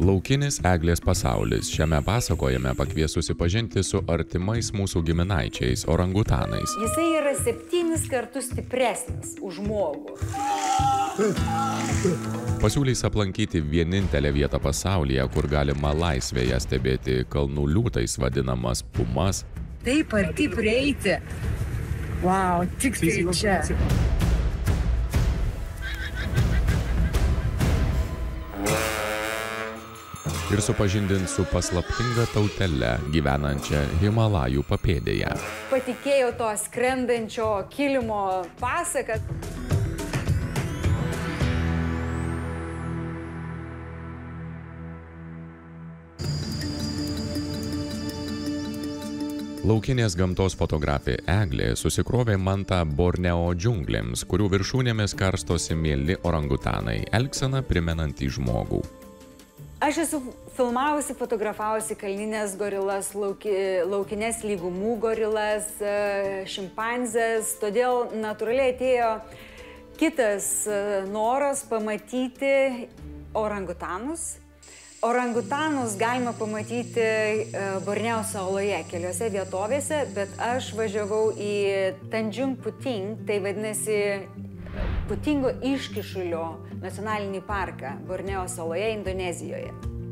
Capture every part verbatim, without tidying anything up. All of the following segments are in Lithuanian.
Laukinis eglės pasaulis. Šiame pasakojime pakvies susipažinti su artimais mūsų giminaičiais orangutanais. Jisai yra septynis kartus stipresnis už žmogų. Pasiūlys aplankyti vienintelę vietą pasaulyje, kur galima laisvėje stebėti kalnų liūtais vadinamas pumas. Taip arti prieiti. Wow, tik tai čia. Ir supažindint su paslaptinga tautele gyvenančia Himalajų papėdėje. Patikėjau to skrendančio kilimo pasaką. Laukinės gamtos fotografė Eglė susikrovė mantą Borneo džiunglėms, kurių viršūnėmis karstosi mieli orangutanai, elgseną primenantį žmogų. Aš esu filmavusi, fotografavusi kalninės gorilas, lauki, laukinės lygumų gorilas, šimpanzės, todėl natūraliai atėjo kitas noras pamatyti orangutanus. Orangutanus galima pamatyti Borneo saloje, keliose vietovėse, bet aš važiavau į Tanjung Puting, tai vadinasi Putingo iškišulio nacionalinį parką Borneo saloje, Indonezijoje.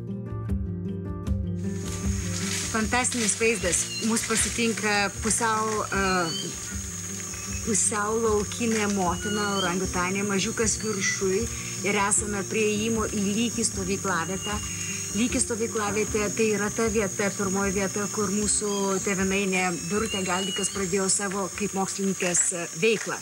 Fantastinis vaizdas. Mūsų pasitinka pusiau, uh, pusiau laukinė motina, orangutanė, mažiukas viršui ir esame prie įėjimo į Lyki stovyklavietę. Lyki stovyklavietė tai yra ta vieta, pirmoji vieta, kur mūsų tėvynainė Birutė Galdikas pradėjo savo kaip mokslininkės veiklą.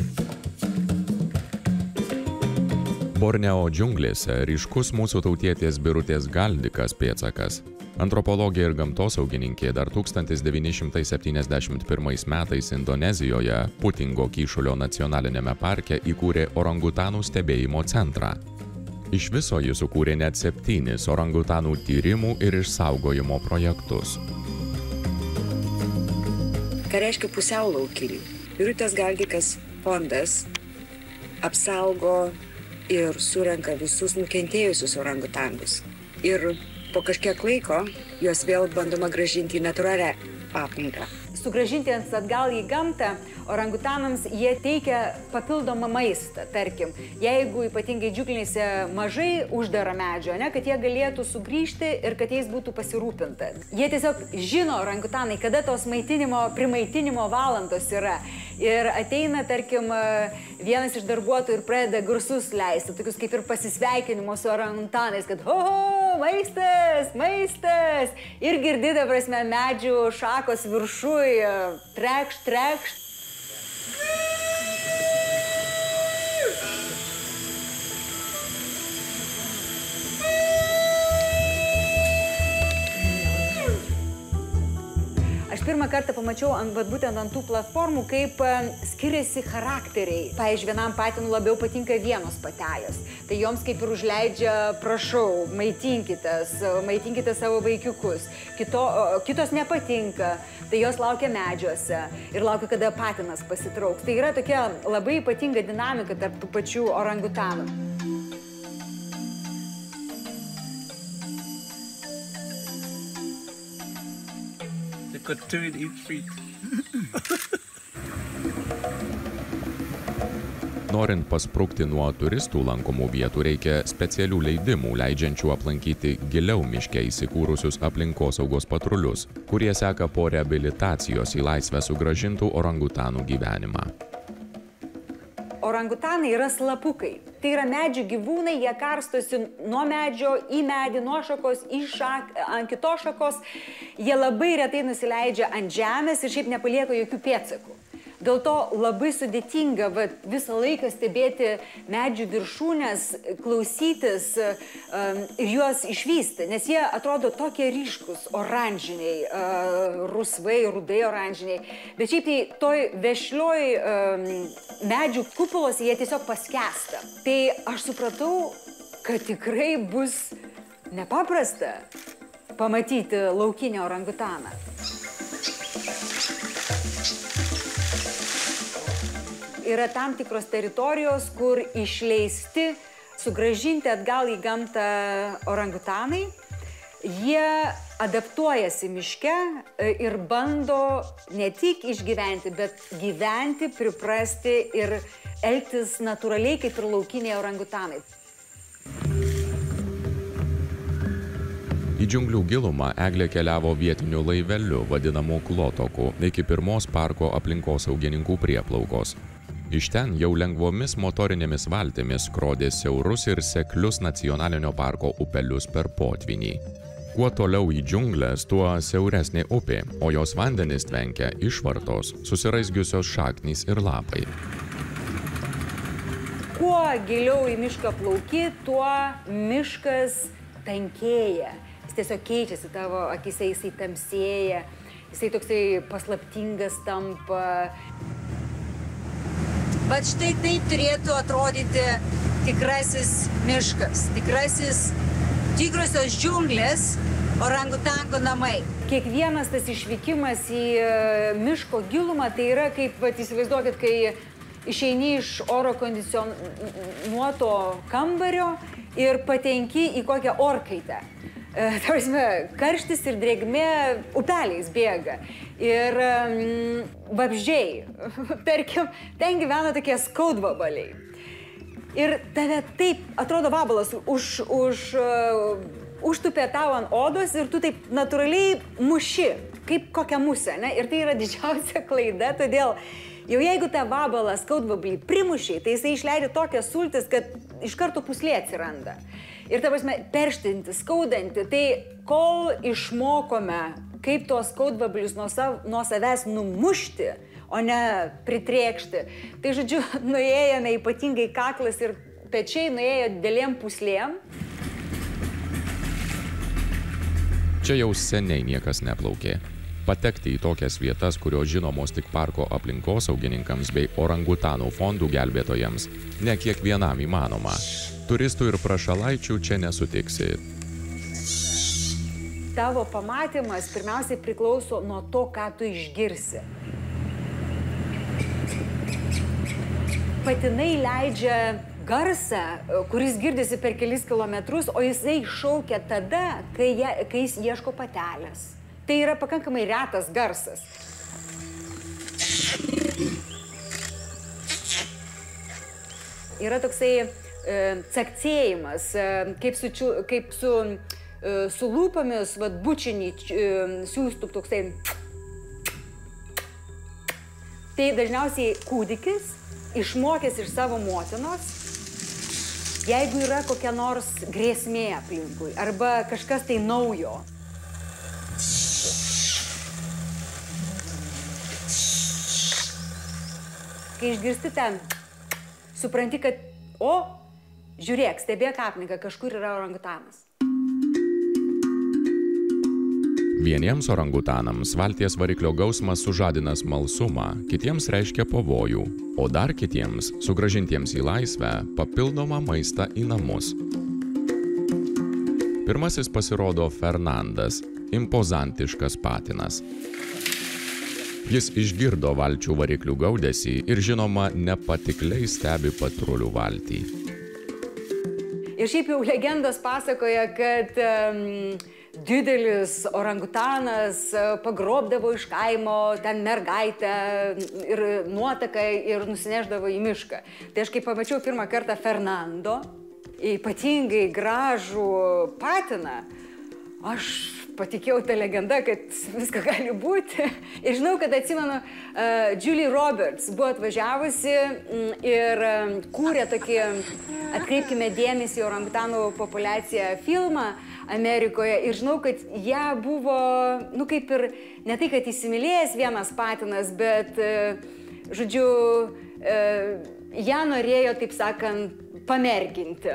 Borneo džiunglėse ryškus mūsų tautietės Birutės Galdikas pėdsakas. Antropologė ir gamtosaugininkė dar tūkstantis devyni šimtai septyniasdešimt pirmais metais Indonezijoje Putingo kyšulio nacionalinėme parke įkūrė orangutanų stebėjimo centrą. Iš viso jis sukūrė net septynis orangutanų tyrimų ir išsaugojimo projektus. Ką reiškia pusiau laukinių? Birutės Galdikas fondas apsaugo ir surenka visus nukentėjusius orangutanus. Ir po kažkiek laiko juos vėl bandoma grąžinti į natūralią aplinką. Sugrąžinti atgal į gamtą orangutanams jie teikia papildomą maistą, tarkim. Jeigu ypatingai džiunglinėse mažai uždara medžio, ne, kad jie galėtų sugrįžti ir kad jais būtų pasirūpinta. Jie tiesiog žino, orangutanai, kada tos maitinimo, primaitinimo valandos yra. Ir ateina, tarkim, vienas iš darbuotojų ir pradeda garsus leisti, tokius kaip ir pasisveikinimo su orangutanais, kad ho, ho, maistas, maistas. Ir girdi, ta prasme, medžių šakos viršui, trekšt, trekšt. Aš pirmą kartą pamačiau ant, būtent ant tų platformų, kaip skiriasi charakteriai. Pavyzdžiui, vienam patinui labiau patinka vienos patelės. Tai joms kaip ir užleidžia, prašau, maitinkitės, maitinkite savo vaikiukus. Kito, kitos nepatinka, tai jos laukia medžiuose ir laukia, kada patinas pasitrauks. Tai yra tokia labai ypatinga dinamika tarp tų pačių orangutanų. Got two in each feet. Norint pasprukti nuo turistų lankomų vietų, reikia specialių leidimų, leidžiančių aplankyti giliau miške įsikūrusius aplinkosaugos patrulius, kurie seka po reabilitacijos į laisvę sugrąžintų orangutanų gyvenimą. Orangutanai yra slapukai. Tai yra medžių gyvūnai, jie karstosi nuo medžio į medį, nuo šakos į šak, ant kitos šakos. Jie labai retai nusileidžia ant žemės ir šiaip nepalieka jokių pėdsakų. Dėl to labai sudėtinga va, visą laiką stebėti medžių viršūnes, klausytis um, ir juos išvysti, nes jie atrodo tokie ryškus, oranžiniai, uh, rusvai, rudai oranžiniai. Bet šiaip tai toj vešlioj um, medžių kupolos jie tiesiog paskęsta. Tai aš supratau, kad tikrai bus nepaprasta pamatyti laukinį orangutaną. Yra tam tikros teritorijos, kur išleisti sugrąžinti atgal į gamtą orangutanai. Jie adaptuojasi miške ir bando ne tik išgyventi, bet gyventi, priprasti ir elgtis natūraliai kaip ir laukiniai orangutanai. Į džiunglių gilumą Eglė keliavo vietiniu laiveliu, vadinamu klotoku, iki pirmos parko aplinkosaugininkų prieplaukos. Iš ten jau lengvomis motorinėmis valtimis skrodė siaurus ir seklius nacionalinio parko upelius per potvynį. Kuo toliau į džiunglės, tuo siauresnė upė, o jos vandenis tvenkia išvartos, susiraizgiusios šaknys ir lapai. Kuo giliau į mišką plauki, tuo miškas tankėja. Jis tiesiog keičiasi tavo akise, jisai tamsėja, jisai toksai paslaptingas tampa. Bet štai taip turėtų atrodyti tikrasis miškas, tikrasis tikrosios džiunglės, orangutango namai. Kiekvienas tas išvykimas į miško gilumą, tai yra kaip, vat, įsivaizduokit, kai išeini iš oro kondicionuoto kambario ir patenki į kokią orkaitę. Tarsi, karštis ir drėgmė upeliais bėga. Ir um, vabzdžiai, tarkim, ten gyvena tokie skaudvabaliai. Ir tave taip, atrodo, vabalas už, už, uh, užtupė tau ant odos ir tu taip natūraliai muši, kaip kokią musę, ne? Ir tai yra didžiausia klaida, todėl jau jeigu tą vabalą skaudvabalį primušiai, tai jisai išleidžia tokias sultis, kad iš karto puslė atsiranda. Ir ta prasme, perštinti, skaudanti, tai kol išmokome, kaip tuos skaudvabalius nuo, sav, nuo savęs numušti, o ne pritrėkšti. Tai, žodžiu, nuėjome ypatingai kaklas ir pečiai, nuėjo didelėm puslėm. Čia jau seniai niekas neplaukė. Patekti į tokias vietas, kurios žinomos tik parko aplinkosaugininkams bei orangutanų fondų gelbėtojams, ne kiekvienam įmanoma. Turistų ir prašalaičių čia nesutiksi. Tavo pamatymas pirmiausiai priklauso nuo to, ką tu išgirsi. Patinai leidžia garsą, kuris girdisi per kelis kilometrus, o jisai šaukia tada, kai, jie, kai jis ieško patelės. Tai yra pakankamai retas garsas. Yra toksai e, cakcėjimas, e, kaip su, kaip su, e, su lūpomis, vat, bučinį e, siūstų toksai. Tai dažniausiai kūdikis, išmokęs iš savo motinos, jeigu yra kokia nors grėsmė aplinkui arba kažkas tai naujo. Kai išgirsti ten, supranti, kad, o, žiūrėk, stebėk aplinką, kažkur yra orangutanas. Vieniems orangutanams valties variklio gausmas sužadina smalsumą, kitiems reiškia pavojų, o dar kitiems, sugrąžintiems į laisvę, papildomą maistą į namus. Pirmasis pasirodo Fernandas, impozantiškas patinas. Jis išgirdo valčių variklių gaudesį ir, žinoma, nepatikliai stebi patrulių valtį. Ir šiaip jau legendos pasakoja, kad um, didelis orangutanas pagrobdavo iš kaimo ten mergaitę ir nuotaką ir nusineždavo į mišką. Tai aš kai pamačiau pirmą kartą Fernando, ypatingai gražų patiną, aš patikėjau tą legendą, kad viską gali būti. Ir žinau, kad atsimenu, uh, Julie Roberts buvo atvažiavusi ir um, kūrė tokį, atkreipkime dėmesį, orangutanų populiaciją filmą Amerikoje. Ir žinau, kad ją buvo, nu kaip ir, ne tai, kad įsimylėjęs vienas patinas, bet, uh, žodžiu, uh, ją norėjo, taip sakant, pamerginti.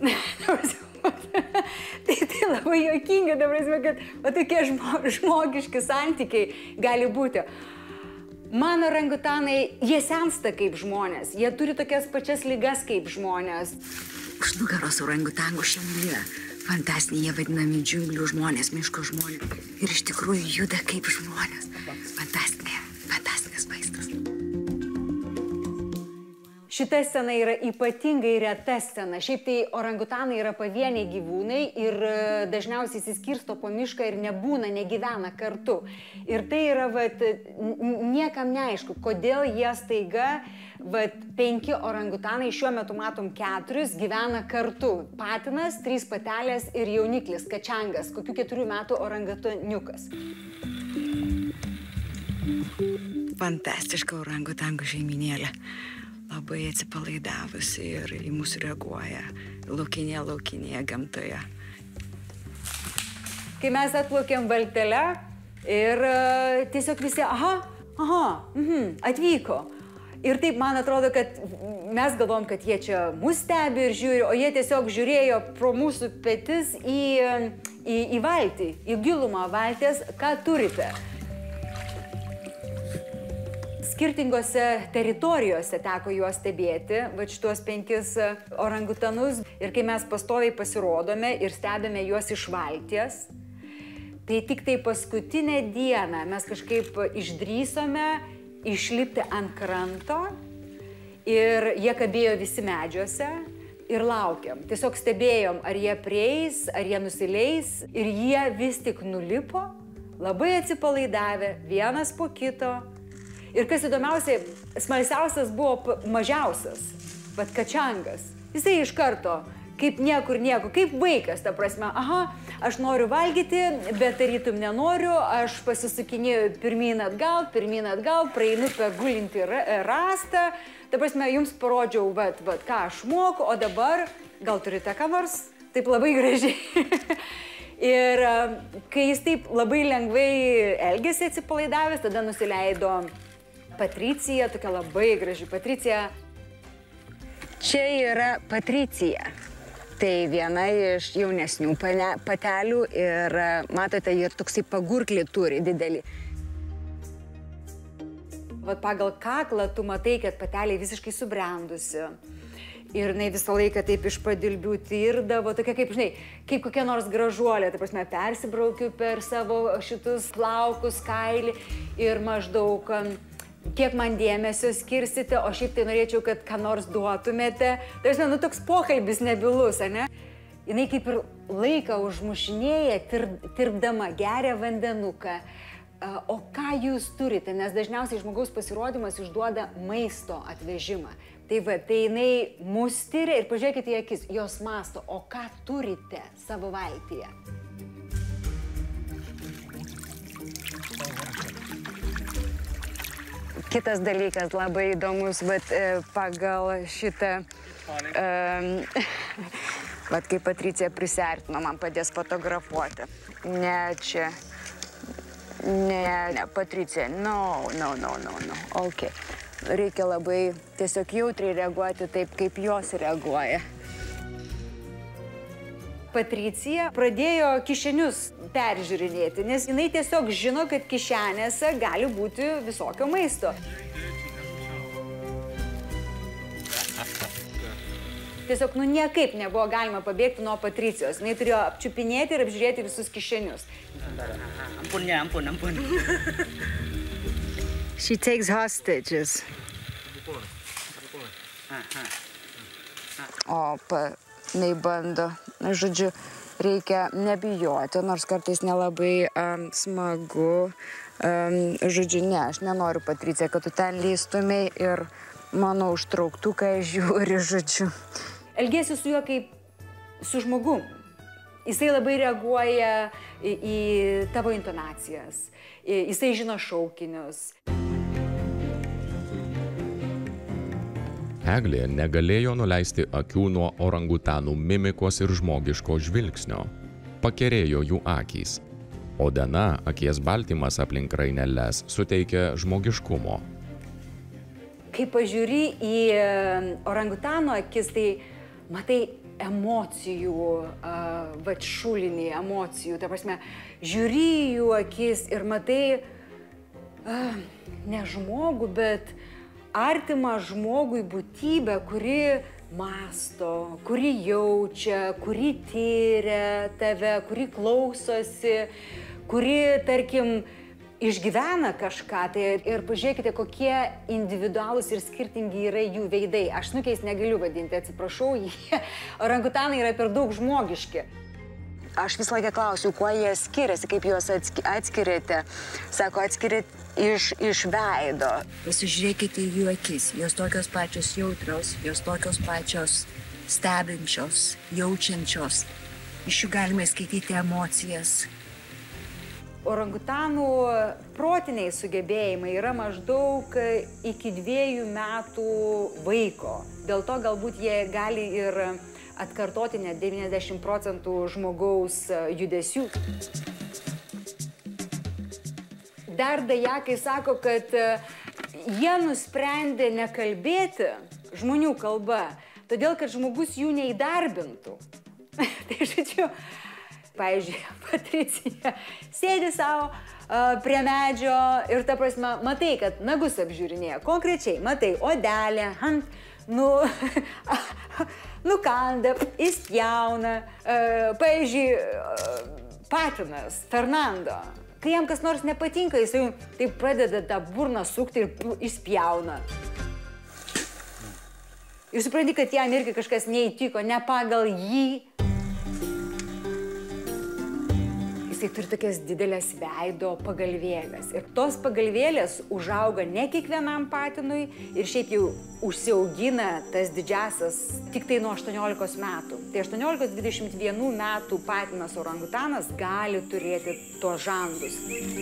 tai, tai labai juokinga, ta prasme, kad va, tokie žmo, žmogiški santykiai gali būti. Mano orangutanai, jie sensta kaip žmonės, jie turi tokias pačias ligas kaip žmonės. Už nugaros orangutanų šeimoje fantastiniai jie vadinami džiunglių žmonės, miško žmonės. Ir iš tikrųjų juda kaip žmonės. Fantastinė, fantastinis vaizdas. šita scena yra ypatingai reta scena. Šiaip tai orangutanai yra pavieniai gyvūnai ir dažniausiai įsiskirsto po mišką ir nebūna, negyvena kartu. Ir tai yra, vat, niekam neaišku, kodėl jie staiga, vat, penki orangutanai, šiuo metu matom keturis, gyvena kartu. Patinas, trys patelės ir jauniklis, kačangas, kokių keturių metų orangutaniukas. Fantastiška orangutangų šeiminėlė. Labai atsipalaidavusi ir į mus reaguoja laukinėje, laukinėje gamtoje. Kai mes atplaukėm valtelę ir tiesiog visi, aha, aha, mhm, atvyko. Ir taip man atrodo, kad mes galvom, kad jie čia mus stebi ir žiūri, o jie tiesiog žiūrėjo pro mūsų petis į, į, į valtį, į gilumą valties, ką turite. Skirtingose teritorijose teko juos stebėti, va šitos penkis orangutanus. Ir kai mes pastoviai pasirodome ir stebime juos iš valties, tai tik tai paskutinę dieną mes kažkaip išdrįsome išlipti ant kranto ir jie kabėjo visi medžiuose ir laukiam. Tiesiog stebėjom, ar jie prieis, ar jie nusileis ir jie vis tik nulipo, labai atsipalaidavę, vienas po kito. Ir kas įdomiausiai, smalsiausias buvo mažiausias, vat kačangas. Jisai iš karto, kaip niekur nieko, kaip vaikas, ta prasme, aha, aš noriu valgyti, bet tarytum nenoriu, aš pasisukinėjau pirmyn atgal, pirmyn atgal, praeinu per gulintį rastą. Ta prasme, jums parodžiau, vat, vat, ką aš moku, o dabar gal turite ką nors, taip labai gražiai. Ir kai jis taip labai lengvai elgėsi atsipalaidavęs, tada nusileido Patricija, tokia labai graži Patricija. Čia yra Patricija. Tai viena iš jaunesnių patelių ir matote, jie toksai pagurklį turi didelį. Vat pagal kaklą tu matai, kad patelė visiškai subrendusi. Ir jinai visą laiką taip iš padilbių tirdavo, tokia kaip, žinai, kaip kokia nors gražuolė. Ta prasme, persibraukiu per savo šitus plaukus, kailį ir maždaug kiek man dėmesio skirsite, o šiaip tai norėčiau, kad ką nors duotumėte. Tai prasme, nu toks pokalbis nebylus, ane? Jinai kaip ir laiką užmušinėja, tirpdama, geria vandenuką. O ką jūs turite? Nes dažniausiai žmogaus pasirodymas išduoda maisto atvežimą. Tai va, tai jinai mus tyria ir pažiūrėkite į akis, jos masto, o ką turite savo valtyje? Kitas dalykas labai įdomus, bet pagal šitą, bet kai Patricija prisiartino, man padės fotografuoti. Ne čia, ne, ne, Patricija, no, no, no, no, no, ok. Reikia labai tiesiog jautriai reaguoti taip, kaip jos reaguoja. Patricija pradėjo kišenius peržiūrinėti, nes jinai tiesiog žino, kad kišenėse gali būti visokio maisto. Tiesiog, nu, niekaip nebuvo galima pabėgti nuo Patricijos. Jinai turėjo apčiupinėti ir apžiūrėti visus kišenius. Ampunnya, ampun, ampun. She takes hostages. O, pa... Nei bando. Žodžiu, reikia nebijoti, nors kartais nelabai um, smagu. Um, žodžiu, ne, aš nenoriu, Patricija, kad tu ten lįstumei ir mano užtrauktuką žiūri, žodžiu. Elgiesi su juo kaip su žmogum. Jisai labai reaguoja į, į tavo intonacijas. Jisai žino šaukinius. Eglė negalėjo nuleisti akių nuo orangutanų mimikos ir žmogiško žvilgsnio. Pakerėjo jų akys. O Dana akies baltymas aplink raineles suteikia žmogiškumo. Kai pažiūri į orangutano akis, tai matai emocijų, vat šulinį emocijų. Ta prasme, žiūri jų akis ir matai ne žmogų, bet artimą žmogui būtybę, kuri mąsto, kuri jaučia, kuri tyria tave, kuri klausosi, kuri, tarkim, išgyvena kažką, tai ir pažiūrėkite, kokie individualūs ir skirtingi yra jų veidai. Aš snukiais negaliu vadinti, atsiprašau, jie, orangutanai yra per daug žmogiški. Aš visą laiką klausiu, kuo jie skiriasi, kaip juos atskiriate. Sako, atskiriate iš, iš veido. Pasižiūrėkite į jų akis, jos tokios pačios jautrios, jos tokios pačios stebinčios, jaučiančios. Iš jų galime skaityti emocijas. Orangutanų protiniai sugebėjimai yra maždaug iki dviejų metų vaiko. Dėl to galbūt jie gali ir atkartoti net devyniasdešimt procentų žmogaus judesių. Dar dajakai sako, kad jie nusprendė nekalbėti žmonių kalba, todėl kad žmogus jų neįdarbintų. Tai žodžiu, pavyzdžiui, Patricija sėdi savo uh, prie medžio ir, ta prasme, matai, kad nagus apžiūrinėja. Konkrečiai, matai, odelę, ant, nu, nukanda, įspjauna. Uh, pavyzdžiui, uh, patinas, Fernando, kai jam kas nors nepatinka, jis jau taip pradeda tą burną sukti ir įspjauna. Ir supranti, kad jam irgi kažkas neįtiko, ne pagal jį. Jisai turi tokias didelės veido pagalvėlės. Ir tos pagalvėlės užauga ne kiekvienam patinui ir šiaip jau užsiaugina tas didžiasias tik tai nuo aštuoniolikos metų. Tai aštuoniolikos dvidešimt vienų metų patinas orangutanas gali turėti tuos žandus.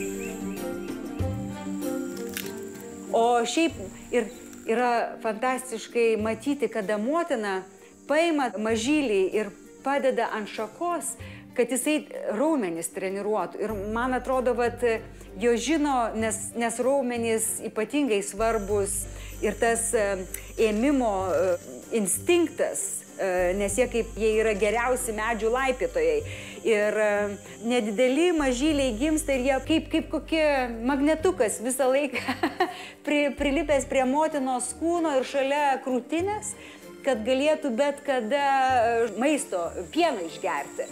O šiaip ir yra fantastiškai matyti, kada motina paima mažylį ir padeda ant šakos, kad jisai raumenis treniruotų. Ir man atrodo, kad jo žino, nes, nes raumenys ypatingai svarbus ir tas ėmimo instinktas, nes jie kaip jie yra geriausi medžių laipytojai. Ir nedideli mažyliai gimsta ir jie kaip, kaip kokie magnetukas visą laiką pri, prilipęs prie motinos kūno ir šalia krūtinės, kad galėtų bet kada maisto, pieno išgerti.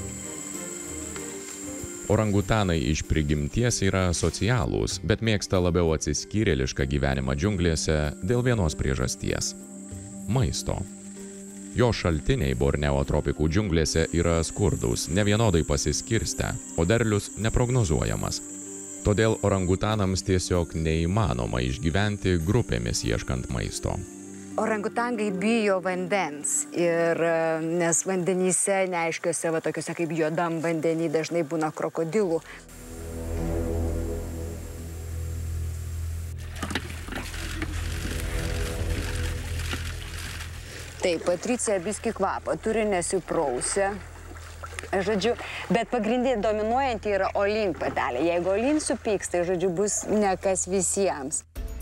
Orangutanai iš prigimties yra socialūs, bet mėgsta labiau atsiskyrėlišką gyvenimą džiunglėse dėl vienos priežasties – maisto. Jo šaltiniai Borneo tropikų džiunglėse yra skurdūs, nevienodai pasiskirstę, o derlius neprognozuojamas. Todėl orangutanams tiesiog neįmanoma išgyventi grupėmis ieškant maisto. Orangutangai bijo vandens, ir, nes vandenyse, neaiškiuose, va, tokiuose kaip juodam vandenį, dažnai būna krokodilų. Taip, Patricija biskį kvapą turi, nesiprausė. Žodžiu, bet pagrindinė dominuojanti yra Olin patelė. Jeigu Olin supyks, tai, žodžiu, bus ne kas visiems.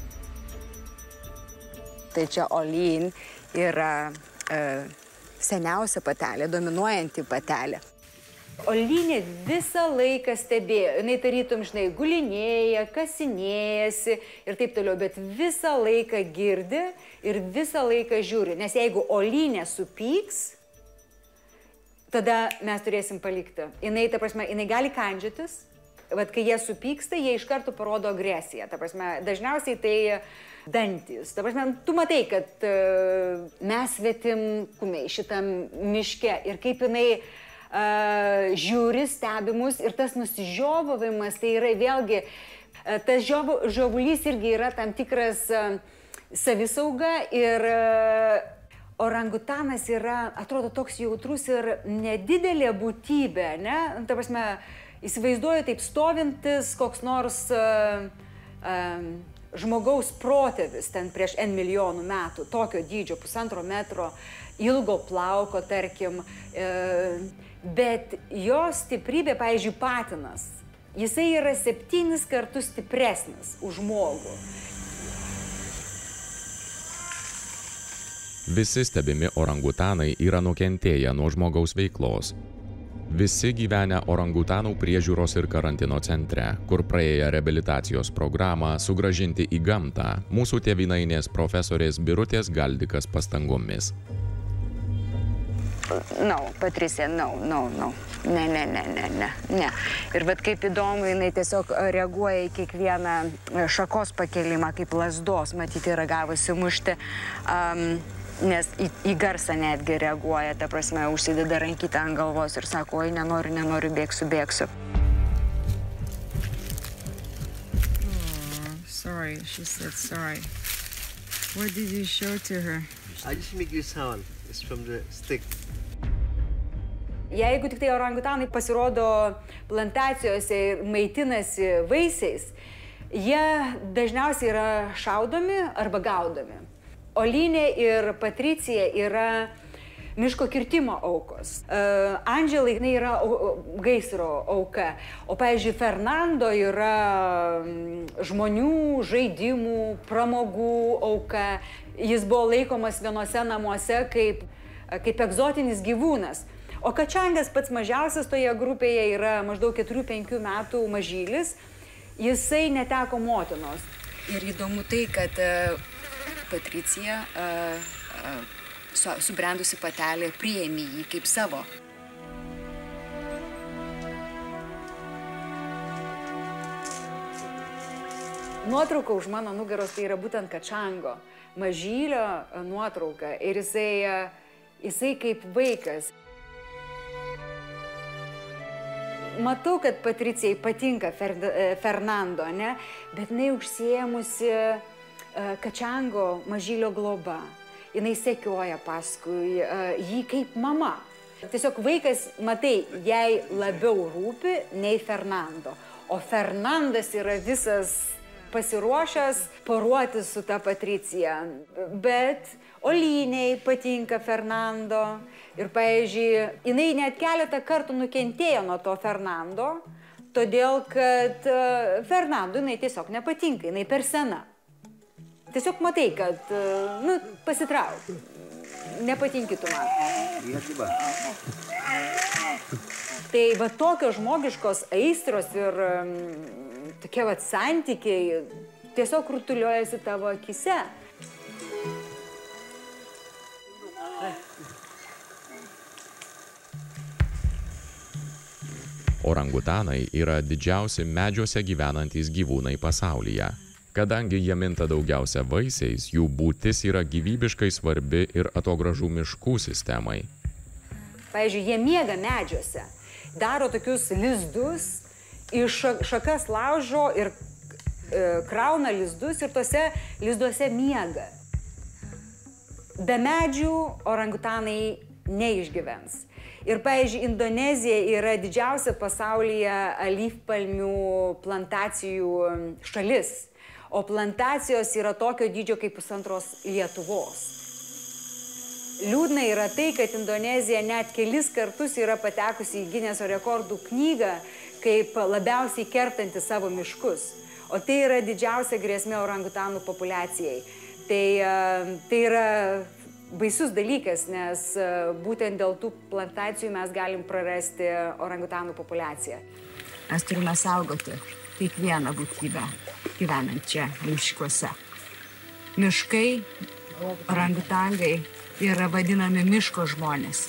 Tai čia Olin yra e, seniausia patelė, dominuojanti patelė. Olinė visą laiką stebėjo, jinai tarytum, žinai, gulinėja, kasinėjasi ir taip toliau, bet visą laiką girdi ir visą laiką žiūri. Nes jeigu Olinė supyks, tada mes turėsim palikti. Jinai, ta prasme, jinai gali kandžiotis, bet kai jie supyksta, jie iš karto parodo agresiją. Ta prasme, dažniausiai tai dantis. Ta prasme, tu matai, kad uh, mes svetim kumiai šitam miške ir kaip jinai uh, žiūri, stebimus ir tas nusižiovavimas, tai yra vėlgi, uh, tas žiovo, žiovulys irgi yra tam tikras uh, savisauga ir uh, orangutanas yra, atrodo, toks jautrus ir nedidelė būtybė, ne? Ta prasme, įsivaizduoju taip stovintis koks nors uh, uh, žmogaus protėvis ten prieš N milijonų metų, tokio dydžio, pusantro metro, ilgo plauko, tarkim, e, bet jo stiprybė, pavyzdžiui, patinas, jisai yra septynis kartus stipresnis už žmogų. Visi stebimi orangutanai yra nukentėję nuo žmogaus veiklos. Visi gyvenę orangutanų priežiūros ir karantino centre, kur praėję reabilitacijos programą sugrąžinti į gamtą mūsų tėvynainės profesorės Birutės Galdikas pastangomis. No, Patricia, no, no, no. ne, ne, ne, ne, ne, ne. Ir bet kaip įdomu, jinai tiesiog reaguoja į kiekvieną šakos pakelimą, kaip lasdos, matyti, yra gavusi mušti. Um, Nes į, į garsą netgi reaguoja, ta prasme, užsideda rankytę ant galvos ir sako, oi, nenoriu, nenoriu, bėgsiu, bėgsiu. Oh, sorry, she said sorry. What did you show to her? I just make this sound. It's from the stick. Jeigu tik tai orangutanai pasirodo plantacijose ir maitinasi vaisiais, jie dažniausiai yra šaudomi arba gaudomi. Olinė ir Patricija yra miško kirtimo aukos. Uh, Andželai yra gaisro auka. O, pavyzdžiui, Fernando yra žmonių, žaidimų, pramogų auka. Jis buvo laikomas vienose namuose kaip, kaip egzotinis gyvūnas. O Kačangas pats mažiausias toje grupėje yra maždaug keturių penkių metų mažylis. Jisai neteko motinos. Ir įdomu tai, kad uh, Patricija, uh, uh, subrendusi patelė, priėmė jį kaip savo. Nuotrauka už mano nugaros tai yra būtent Kačango, mažylio nuotrauka. Ir jisai, jisai kaip vaikas. Matau, kad Patricijai patinka Fer, Fernando, ne? Bet jinai užsiėmusi Kačango mažylio globa. Jinai sekioja paskui jį kaip mama. Tiesiog vaikas, matai, jai labiau rūpi nei Fernando. O Fernandas yra visas pasiruošęs poruotis su ta Patricija. Bet Oliniai patinka Fernando. Ir, pavyzdžiui, jinai net keletą kartų nukentėjo nuo to Fernando, todėl kad Fernando jinai tiesiog nepatinka, jinai per sena. Tiesiog matai, kad, nu, pasitrauk. Nepatinki tu man. Tai va tokios žmogiškos aistros ir um, tokie va santykiai tiesiog rutuliuojasi tavo akise. Orangutanai yra didžiausi medžiuose gyvenantys gyvūnai pasaulyje. Kadangi jie minta daugiausia vaisiais, jų būtis yra gyvybiškai svarbi ir atogražų miškų sistemai. Pavyzdžiui, jie miega medžiuose, daro tokius lizdus, iš šakas laužo ir e, krauna lizdus ir tose lizduose miega. Be medžių orangutanai neišgyvens. Ir, pavyzdžiui, Indonezija yra didžiausia pasaulyje alyvpalmių plantacijų šalis. O plantacijos yra tokio dydžio kaip pusantros Lietuvos. Liūdna yra tai, kad Indonezija net kelis kartus yra patekusi į Gineso rekordų knygą kaip labiausiai kertanti savo miškus. O tai yra didžiausia grėsmė orangutanų populiacijai. Tai, tai yra baisus dalykas, nes būtent dėl tų plantacijų mes galim prarasti orangutanų populiaciją. Mes turime saugoti kiekvieną būtybę gyvenančią miškuose. Miškai, orangutangai yra vadinami miško žmonės.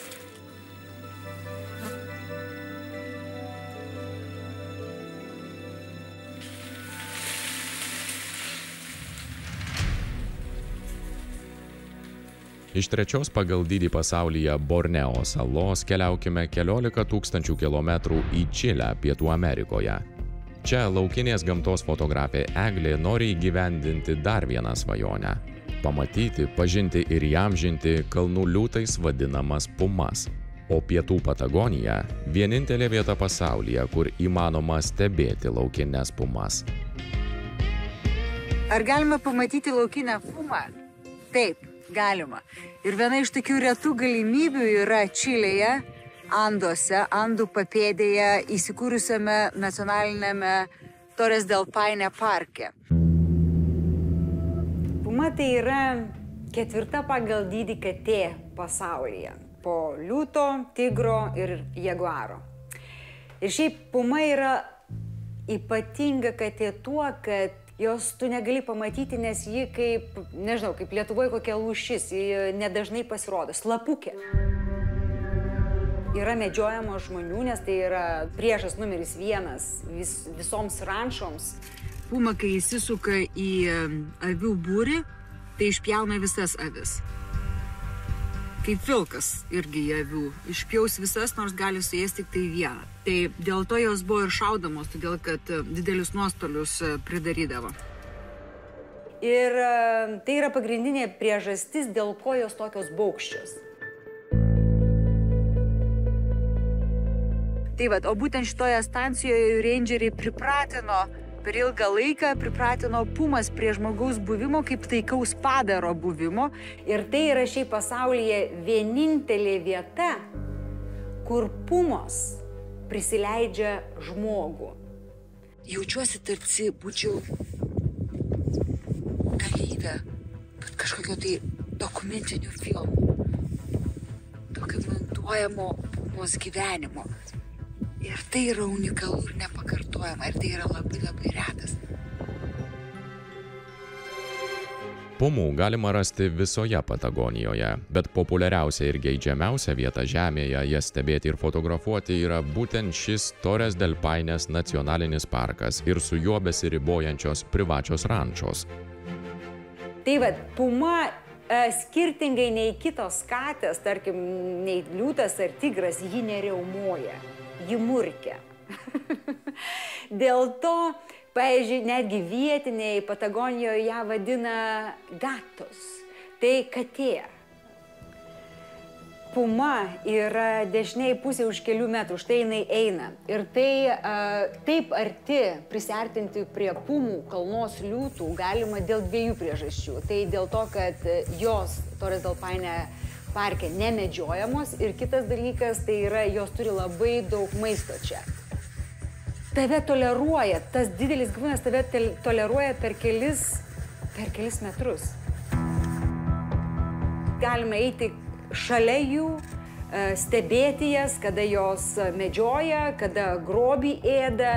Iš trečios pagal dydį pasaulyje Borneo salos keliaukime keliolika tūkstančių kilometrų į Čilę, Pietų Amerikoje. Čia laukinės gamtos fotografė Eglė nori įgyvendinti dar vieną svajonę – pamatyti, pažinti ir įamžinti kalnų liūtais vadinamas pumas. O Pietų Patagonija – vienintelė vieta pasaulyje, kur įmanoma stebėti laukines pumas. Ar galima pamatyti laukinę pumą? Taip, galima. Ir viena iš tokių retų galimybių yra Čilėje, Anduose, Andų papėdėje įsikūrusiame nacionalinėme Torres del Paine parke. Puma tai yra ketvirta pagal dydį katė pasaulyje, po liūto, tigro ir jaguaro. Ir šiaip puma yra ypatinga katė tuo, kad jos tu negali pamatyti, nes ji kaip, nežinau, kaip Lietuvoje kokia lūšis, ji nedažnai pasirodo, slapukė. yra medžiojama žmonių, nes tai yra priešas numeris vienas vis, visoms rančoms. Puma, kai įsisuka į avių būrį, tai išpjauna visas avis. Kaip vilkas irgi į avių. Išpjaus visas, nors gali suėsti tik tai vieną. Tai dėl to jos buvo ir šaudomos, todėl kad didelius nuostolius pridarydavo. Ir tai yra pagrindinė priežastis, dėl ko jos tokios baugščios. Tai vat, o būtent šitoje stancijoje rangeriai pripratino, per ilgą laiką pripratino pumas prie žmogaus buvimo kaip taikaus padaro buvimo. Ir tai yra šiaip pasaulyje vienintelė vieta, kur pumos prisileidžia žmogų. Jaučiuosi tarsi būčiau dalyvė, bet kažkokio tai dokumentinių filmų, dokumentuojamo pumos gyvenimo. Ir tai yra unikalu ir nepakartojama, ir tai yra labai labai retas. Pumų galima rasti visoje Patagonijoje, bet populiariausia ir geidžiamiausia vieta žemėje jas stebėti ir fotografuoti yra būtent šis Torres del Paines nacionalinis parkas ir su juo besiribojančios privačios rančos. Tai vat, puma skirtingai nei kitos katės, tarkim, nei liūtas ar tigras, ji neriaumoja, ji murkia. Dėl to, pavyzdžiui, netgi vietiniai Patagonijoje ją vadina gatos, tai katė. Puma yra dešiniai pusė už kelių metrų, štai jinai eina. Ir tai a, taip arti prisiartinti prie pumų kalnos liūtų galima dėl dviejų priežasčių. Tai dėl to, kad jos Torres del Paine parke nemedžiojamos ir kitas dalykas, tai yra, jos turi labai daug maisto čia. Tave toleruoja, tas didelis gyvūnas tave toleruoja per kelis, per kelis metrus. Galima eiti šalia jų, stebėti jas, kada jos medžioja, kada grobį ėda.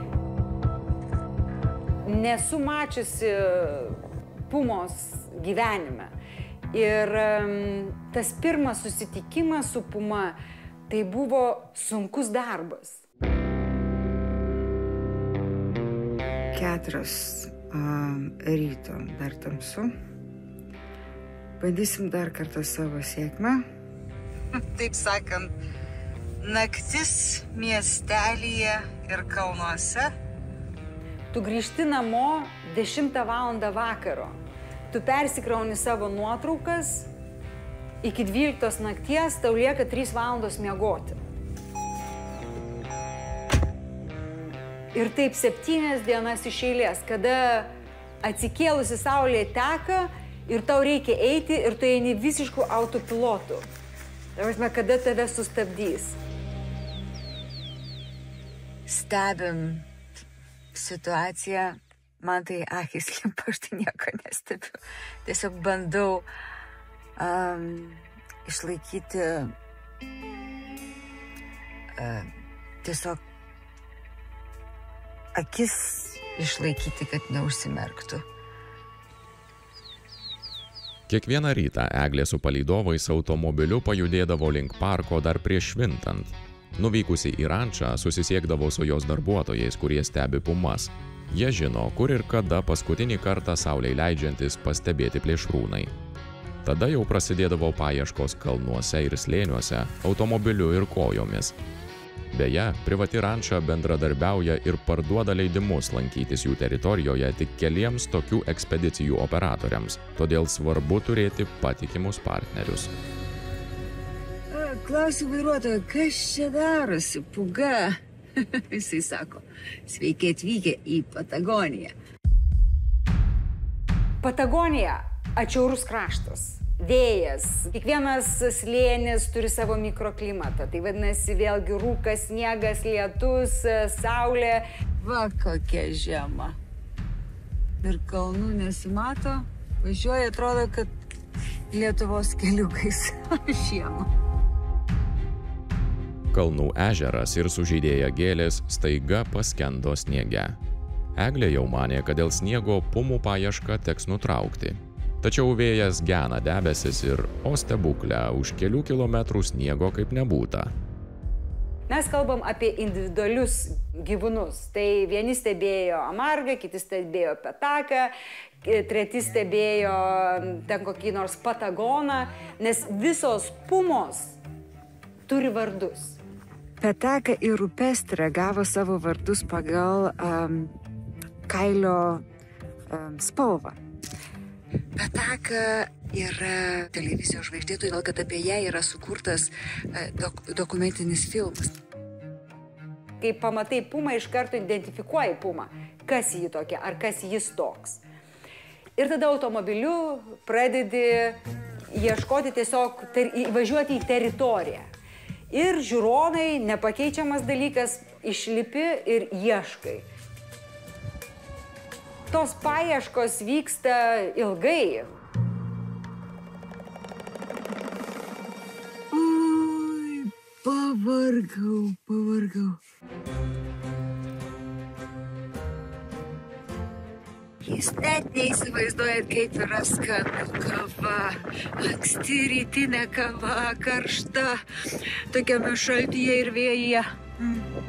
Nesu mačiusi pumos gyvenime. Ir tas pirmas susitikimas su puma, tai buvo sunkus darbas. Keturios um, ryto, dar tamsu. Bandysim dar kartą savo sėkmę. Taip sakant, naktis miestelyje ir kalnuose. Tu grįžti namo dešimtą valandą vakaro. Tu persikrauni savo nuotraukas, iki dvyliktos nakties tau lieka trys valandos miegoti. Ir taip septynias dienas iš eilės, kada atsikėlusi saulė teka ir tau reikia eiti ir tu eini visiškų autopilotų. Tai prasme, kada tave sustabdys. Stebim situaciją, man tai akys limpa, aš tai nieko nestebiu. Tiesiog bandau um, išlaikyti uh, tiesiog akis išlaikyti, kad neužsimerktų. Kiekvieną rytą Eglė su palydovais automobiliu pajudėdavo link parko dar prieš švintant. Nuvykusi į rančą, susisiekdavo su jos darbuotojais, kurie stebi pumas. Jie žino, kur ir kada paskutinį kartą saulei leidžiantis pastebėti plėšrūnai. Tada jau prasidėdavo paieškos kalnuose ir slėniuose, automobiliu ir kojomis. Beje, privati ranča bendradarbiauja ir parduoda leidimus lankytis jų teritorijoje tik keliems tokių ekspedicijų operatoriams, todėl svarbu turėti patikimus partnerius. Klausiu vairuotojo, kas čia darosi, puga? Jisai sako, sveiki atvykę į Patagoniją. Patagonija – atšiaurus kraštas. Vėjas. Kiekvienas slėnis turi savo mikroklimatą. Tai vadinasi vėlgi rūkas, sniegas, lietus, saulė. Va kokia žiema. Ir kalnų nesimato. Važiuoja, atrodo, kad Lietuvos keliukais žiemą. Kalnų ežeras ir sužydėję gėlės staiga paskendo sniege. Eglė jau manė, kad dėl sniego pumų paiešką teks nutraukti. Tačiau vėjas gena debesis ir, o stebuklę, už kelių kilometrų sniego kaip nebūta. Mes kalbam apie individualius gyvūnus. Tai vieni stebėjo amargą, kiti stebėjo petaką, treti stebėjo ten kokį nors patagoną, nes visos pumos turi vardus. Petaka ir rupestre gavo savo vardus pagal um, kailio um, spalvą. Petaka yra televizijos žvaigždė, todėl kad apie ją yra sukurtas dok dokumentinis filmas. Kai pamatai pumą, iš karto identifikuoji pumą, kas jį tokia, ar kas jis toks. Ir tada automobiliu pradedi ieškoti tiesiog, važiuoti į teritoriją. Ir žiūronai, nepakeičiamas dalykas, išlipi ir ieškai. Tos paieškos vyksta ilgai. Oi, pavargau, pavargau. Jūs net neįsivaizduojat, kaip yra skanu kava, anksti rytinė kava, karšta, tokiame šaltyje ir vėjyje. Mm.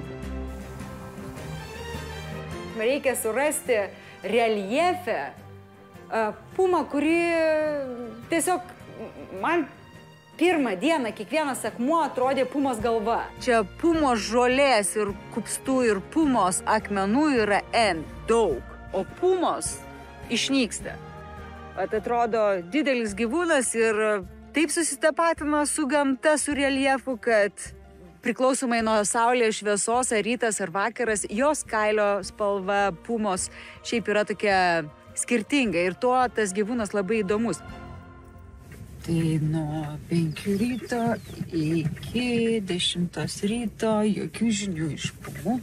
Reikia surasti reljefe pumą, kuri tiesiog man pirmą dieną kiekvienas akmuo atrodė pumos galva. Čia pumos žolės ir kupstų ir pumos akmenų yra N daug, o pumos išnyksta. At atrodo didelis gyvūnas ir taip susitapatina su gamta, su reljefu, kad priklausomai nuo saulės šviesos, ar rytas, ar vakaras, jos kailio spalva pumos šiaip yra tokia skirtinga ir tuo tas gyvūnas labai įdomus. Tai nuo penkių ryto iki dešimtos ryto jokių žinių iš pumų.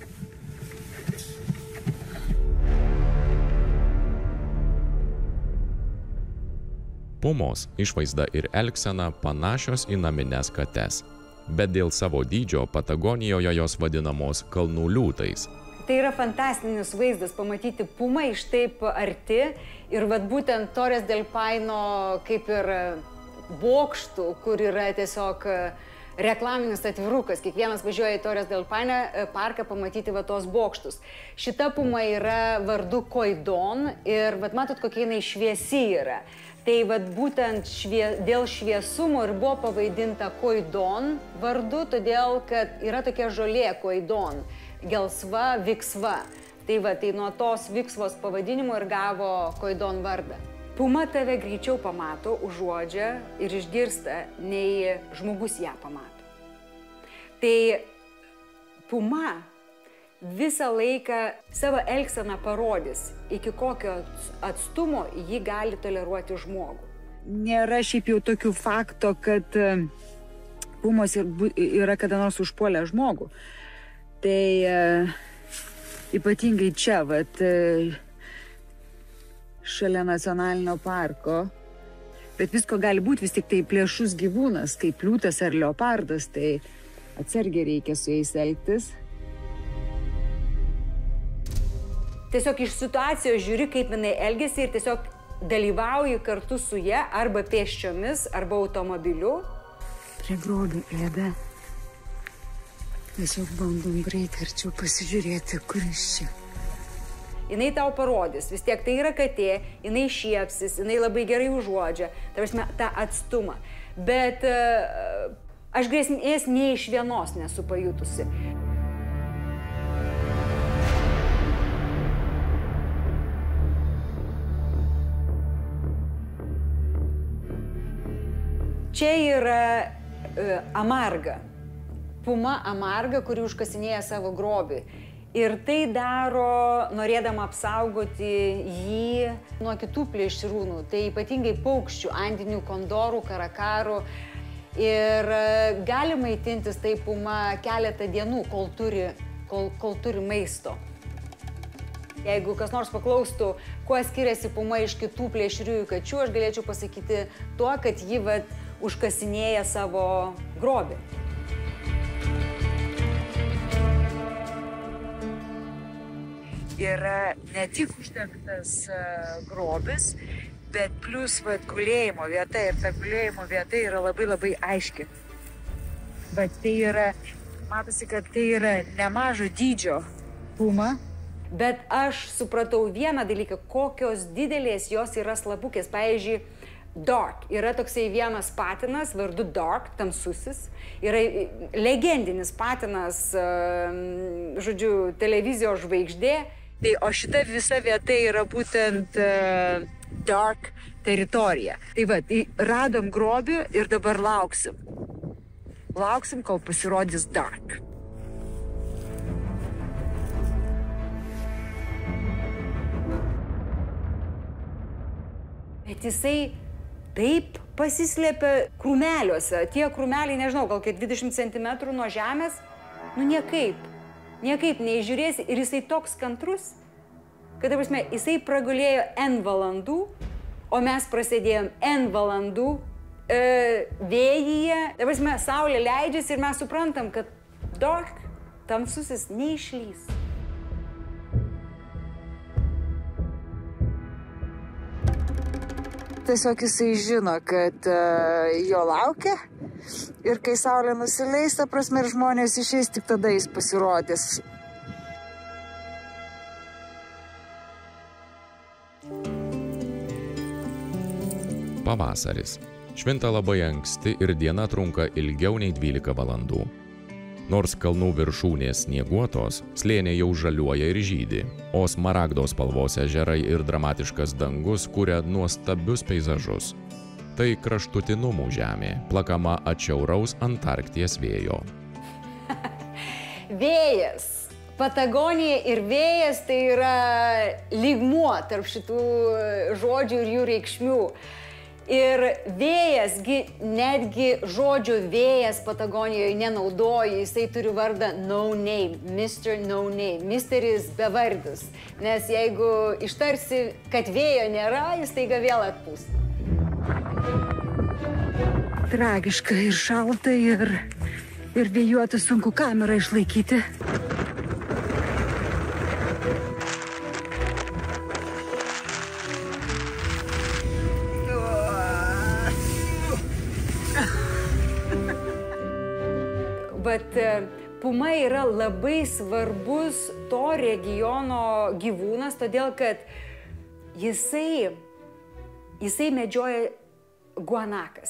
Pumos išvaizda ir elgsena panašios į namines kates. Bet dėl savo dydžio Patagonijoje jos vadinamos kalnų liūtais. Tai yra fantastinis vaizdas pamatyti pumą iš taip arti ir vat būtent Torres del Paino kaip ir bokštų, kur yra tiesiog reklaminis atvirukas. Kiekvienas važiuoja į Torres del Paino parką pamatyti va tos bokštus. Šita puma yra vardu Koidon ir vat matot, kokia jinai šviesi yra. Tai vat būtent švie, dėl šviesumo ir buvo pavaidinta Koidon vardu, todėl kad yra tokia žolė Koidon, gelsva, viksva. Tai va, tai nuo tos viksvos pavadinimo ir gavo Koidon vardą. Puma tave greičiau pamato, užuodžia ir išgirsta, nei žmogus ją pamato. Tai puma visą laiką savo elgseną parodys, iki kokio atstumo jį gali toleruoti žmogų. Nėra šiaip jau tokių fakto, kad pumos yra kada nors užpuolę žmogų. Tai ypatingai čia, vat, šalia nacionalinio parko, bet visko gali būti, vis tik tai plėšus gyvūnas, kaip liūtas ar leopardas, tai atsargiai reikia su jais elgtis. Tiesiog iš situacijos žiūri, kaip jinai elgiasi ir tiesiog dalyvauji kartu su ja arba pėsčiomis, arba automobiliu. Prie grobio ėda. Tiesiog bandom greit arčiau pasižiūrėti, kur iš čia. Jinai tau parodys, vis tiek tai yra katė, jinai šiepsis, jinai labai gerai užuodžia, tai prasme, tą atstumą. Bet uh, aš grėsmės nei iš vienos nesu pajutusi. Čia yra uh, amarga. Puma amarga, kuri užkasinėja savo grobį. Ir tai daro, norėdama apsaugoti jį nuo kitų plėšrūnų. Tai ypatingai paukščių, andinių kondorų, karakarų. Ir uh, gali maitintis tai puma keletą dienų, kol turi, kol, kol turi maisto. Jeigu kas nors paklaustų, kuo skiriasi puma iš kitų plėšriųjų kačių, aš galėčiau pasakyti tuo, kad ji vat, užkasinėja savo grobį. Yra ne tik uždengtas grobis, bet plus vat, gulėjimo vieta ir ta gulėjimo vieta yra labai labai aiški. Bet tai yra Matosi, kad tai yra nemažo dydžio puma. Bet aš supratau vieną dalyką, kokios didelės jos yra slapukės. Pavyzdžiui, Dark. Yra toksai vienas patinas, vardu Dark, tamsusis. Yra legendinis patinas, žodžiu, televizijos žvaigždė. Tai, o šita visa vieta yra būtent uh, Dark teritorija. Tai va, tai radom grobį ir dabar lauksim. Lauksim, kol pasirodys Dark. Bet jisai taip pasislėpia krūmeliuose. Tie krūmeliai, nežinau, gal kaip dvidešimt centimetrų nuo žemės, nu niekaip, niekaip neįžiūrėsi. Ir jisai toks kantrus, kad, ta prasme, jisai pragulėjo N valandų, o mes prasidėjom N valandų e, vėjyje. Ta prasme, saulė leidžiasi ir mes suprantam, kad Dark, tamsusis, neišlys. Tiesiog jisai žino, kad uh, jo laukia ir kai saulė nusileis, ta prasme, ir žmonės išeis, tik tada jis pasirodys. Pavasaris. Švinta labai anksti ir diena trunka ilgiau nei dvylika valandų. Nors kalnų viršūnės snieguotos, slėniai jau žaliuoja ir žydi, o smaragdos spalvos ežerai ir dramatiškas dangus kuria nuostabius peizažus. Tai kraštutinumų žemė, plakama atšiauraus Antarkties vėjo. Vėjas. Patagonija ir vėjas tai yra lygmuo tarp šitų žodžių ir jų reikšmių. Ir vėjas, netgi žodžio vėjas Patagonijoje nenaudoja, jisai turi vardą no name, mister No Name, misteris bevardis. Nes jeigu ištarsi, kad vėjo nėra, jis taiga vėl atpūs. Tragiška ir šalta, ir, ir vėjuoti sunku kamerą išlaikyti. Bet puma yra labai svarbus to regiono gyvūnas, todėl kad jisai, jisai medžioja guanakas.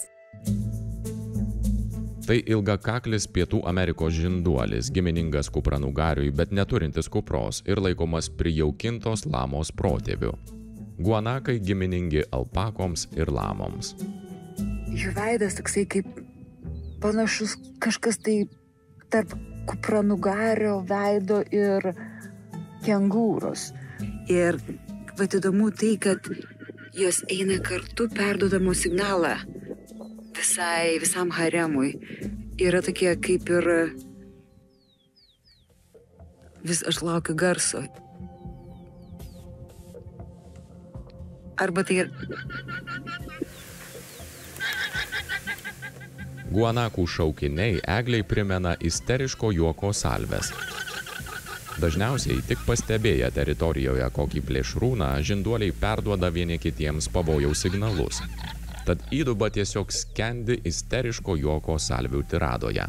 Tai ilgakaklis Pietų Amerikos žinduolis, giminingas kupranugariui, bet neturintis kupros ir laikomas prijaukintos lamos protėviu. Guanakai giminingi alpakoms ir lamoms. Jų veidas toksai kaip panašus kažkas tai tarp kupranugario veido ir kengūros. Ir vat įdomu tai, kad jos eina kartu perduodamo signalą visai, visam haremui. Yra tokie kaip ir vis aš laukiu garso. Arba tai Guanakų šaukiniai egliai primena isteriško juoko salves. Dažniausiai tik pastebėję teritorijoje kokį plėšrūną, žinduoliai perduoda vieni kitiems pavojaus signalus. Tad įduba tiesiog skendi isteriško juoko salvių tiradoje.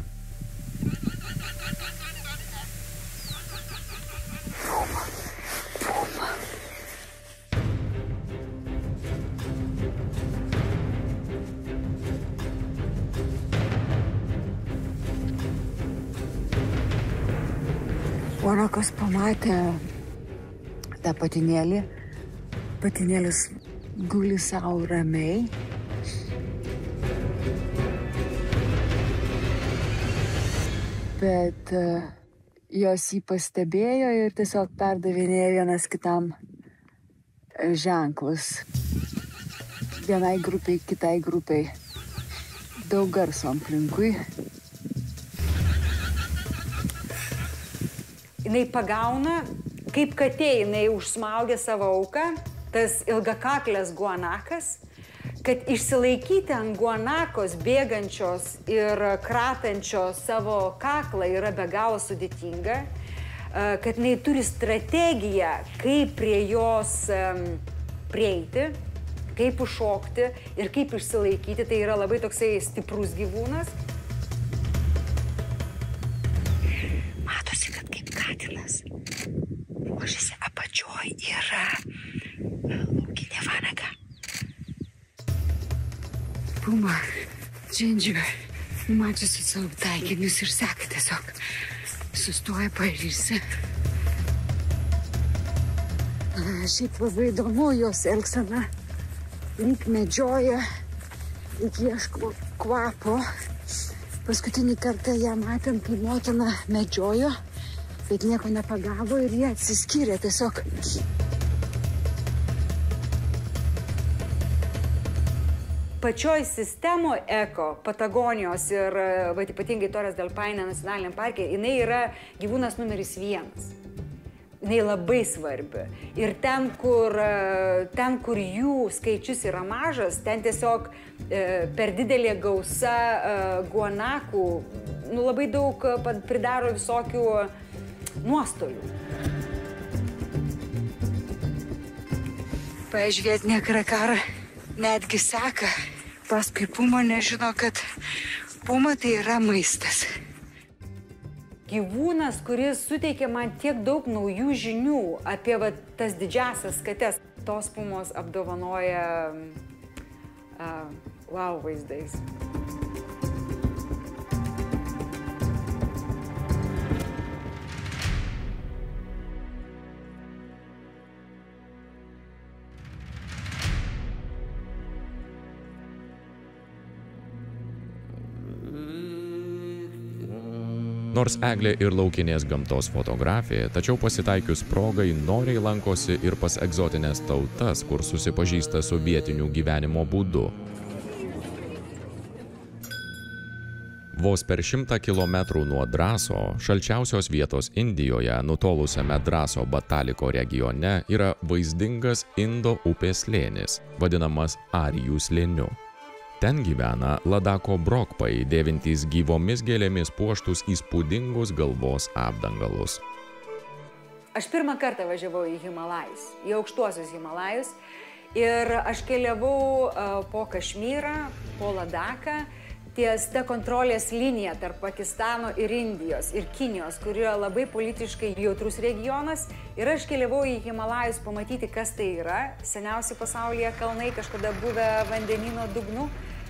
Guanakas pamatė tą patinėlį. Patinėlis guli sau ramiai. Bet uh, jos jį pastebėjo ir tiesiog perdavinėjo vienas kitam ženklus. Vienai grupiai, kitai grupiai. Daug garso aplinkui. Jinai pagauna, kaip katė, jinai užsmaugia savo auką, tas ilgakaklės guanakas, kad išsilaikyti ant guanakos bėgančios ir kratančios savo kaklą yra be galo sudėtinga, kad jinai turi strategiją, kaip prie jos prieiti, kaip užšokti ir kaip išsilaikyti. Tai yra labai toksai stiprus gyvūnas. matosi, kad kaip katilas. Ruošiasi apačioj yra laukinė vanaga. Puma, Ginger, mačiusi savo taikinius ir seka tiesiog. Sustoja pailsi. Šiaip labai įdomu jos elgsena. Lyg medžioja, lyg ieško kvapo. Paskutinį kartą ją matėm, kai motina medžiojo, bet nieko nepagavo ir jie atsiskyrė tiesiog. Pačioj sistemoje eko, Patagonijos ir va, ypatingai Torres del Paine nacionaliniam parke, jinai yra gyvūnas numeris vienas. Jinai labai svarbi. Ir ten kur, ten, kur jų skaičius yra mažas, ten tiesiog e, per didelė gausa e, guanakų nu, labai daug pridaro visokių nuostolių. Pažiūrėt, nekrakara netgi seka. Paskui puma nežino, kad puma tai yra maistas. Gyvūnas, kuris suteikė man tiek daug naujų žinių apie va, tas didžiasias kates. Tos pumos apdovanoja uh, wow vaizdais. Nors Eglė ir laukinės gamtos fotografė, tačiau pasitaikius progai noriai lankosi ir pas egzotinės tautas, kur susipažįsta su vietiniu gyvenimo būdu. Vos per šimtą kilometrų nuo Draso, šalčiausios vietos Indijoje, nutolusiame Draso Bataliko regione, yra vaizdingas Indo upės slėnis, vadinamas Arijų slėniu. Ten gyvena Ladako brokpai, dėvintys gyvomis gėlėmis puoštus įspūdingus galvos apdangalus. Aš pirmą kartą važiavau į Himalajus, į aukštuosius Himalajus, ir aš keliavau uh, po Kašmyrą, po Ladaką, ties ta kontrolės linija tarp Pakistano ir Indijos ir Kinijos, kur yra labai politiškai jautrus regionas. Ir aš keliavau į Himalajus pamatyti, kas tai yra. Seniausi pasaulyje kalnai, kažkada buvę vandenyno dugnu.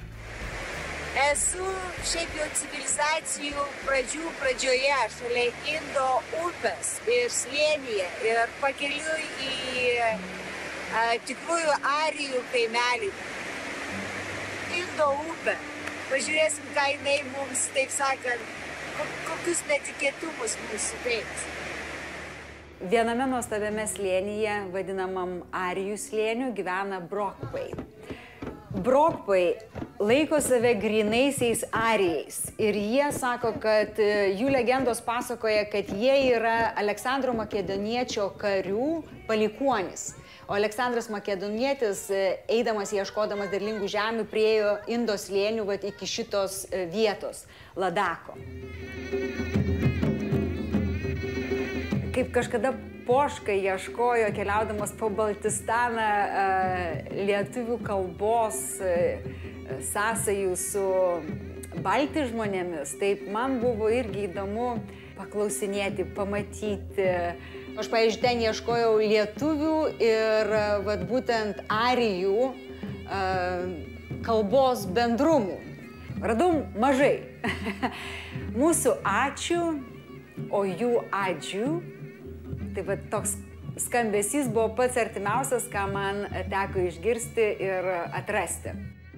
Esu šiaip jau civilizacijų pradžių pradžioje, šalia Indo upės ir slėnyje. Ir pakeliu į a, tikrųjų arijų kaimelį. Indo upė. Pažiūrėsim, ką jinai mums, taip sakant, kokius netikėtumus mums suteiks. Viename nuostabiame slėnyje, vadinamam Arijų slėniu, gyvena brokpai. Brokpai laiko save grynaisiais arijais ir jie sako, kad jų legendos pasakoja, kad jie yra Aleksandro Makedoniečio karių palikuonis. O Aleksandras Makedonietis, eidamas ieškodamas derlingų žemių, priėjo Indo slėnių vat, iki šitos vietos, Ladako. Kaip kažkada Poška ieškojo, keliaudamas po Baltistaną, lietuvių kalbos sąsajų su balti žmonėmis, taip man buvo irgi įdomu paklausinėti, pamatyti. Aš, pavyzdžiui, ten ieškojau lietuvių ir vat, būtent arijų kalbos bendrumų. Radau mažai. Mūsų ačiū, o jų adžių. Tai vat, toks skambesys buvo pats artimiausias, ką man teko išgirsti ir atrasti.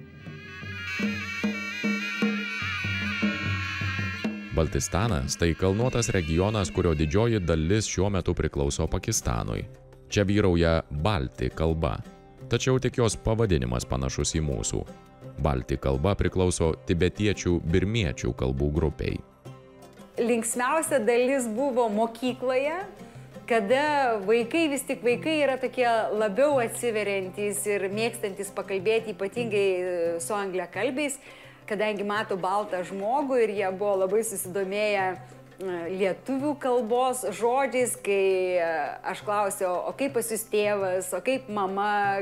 Baltistanas tai kalnuotas regionas, kurio didžioji dalis šiuo metu priklauso Pakistanui. Čia vyrauja balti kalba, tačiau tik jos pavadinimas panašus į mūsų. Balti kalba priklauso tibetiečių birmiečių kalbų grupiai. Linksmiausia dalis buvo mokykloje, kada vaikai, vis tik vaikai yra tokie labiau atsiveriantys ir mėgstantys pakalbėti, ypatingai su angliakalbiais, kadangi mato baltą žmogų ir jie buvo labai susidomėję lietuvių kalbos žodžiais, kai aš klausiau, o kaip pas jūs tėvas, o kaip mama?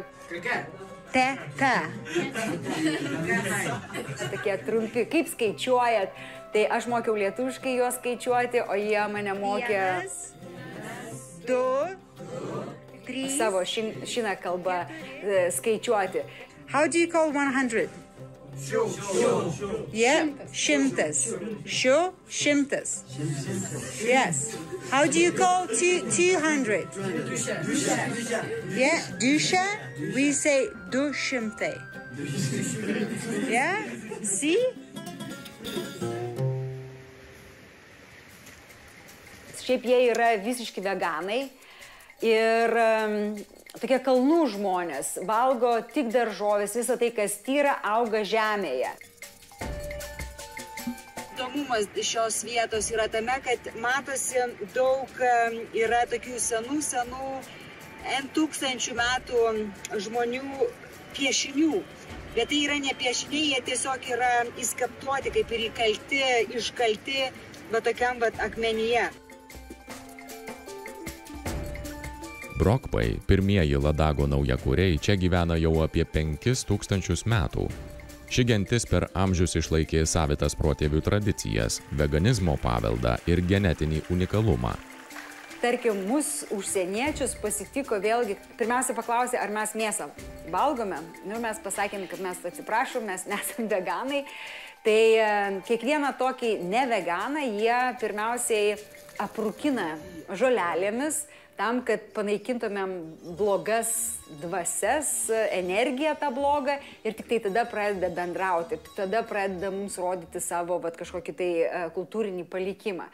Teta. Tokie trumpi, kaip skaičiuojat? Tai aš mokiau lietuviškai juos skaičiuoti, o jie mane mokė du, trys. Savo šin, šiną kalbą skaičiuoti. How do you call one hundred? Šiu. Yeah, šimtas. Šiu, šimtas. Yes. How do you call two, two hundred? Yeah, duša. We say du šimtai. Yeah, see? Šiaip jie yra visiški veganai ir um, tokie kalnų žmonės, valgo tik daržovės, visą tai, kas tyra, auga žemėje. Įdomumas šios vietos yra tame, kad matosi daug yra tokių senų, senų, N tūkstančių metų žmonių piešinių. Bet tai yra ne piešiniai, jie tiesiog yra įskaptuoti, kaip ir įkalti, iškalti, va tokiam va akmenyje. Brokpai, pirmieji Ladago naujakuriai, čia gyvena jau apie penkis tūkstančius metų. Ši gentis per amžius išlaikė savitas protėvių tradicijas, veganizmo paveldą ir genetinį unikalumą. Tarkim, mus užsieniečius pasitiko vėlgi, pirmiausia paklausė, ar mes mėsą valgome. Nu, mes pasakėme, kad mes atsiprašom, mes nesam veganai. Tai e, kiekvieną tokį neveganą jie pirmiausiai aprūkina žolelėmis, tam, kad panaikintumėm blogas dvasias, energiją tą blogą ir tik tai tada pradeda bendrauti, tik tada pradeda mums rodyti savo vat, kažkokį tai kultūrinį palikimą.